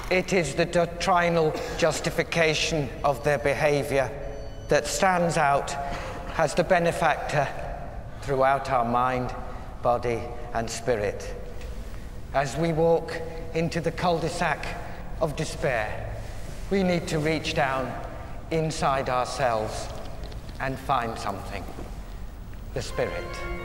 It is the doctrinal justification of their behavior that stands out as the benefactor throughout our mind, body, and spirit. As we walk into the cul-de-sac of despair, we need to reach down inside ourselves and find something. The spirit.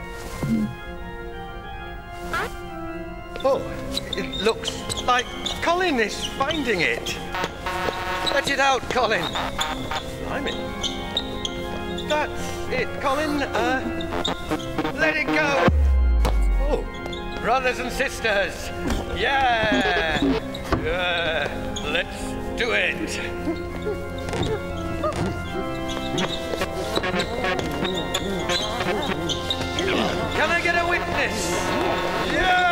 Oh, it looks like Colin is finding it. Let it out, Colin. Blimey. That's it, Colin. Let it go. Oh, brothers and sisters. Yeah. Let's do it. Can I get a witness? Yeah!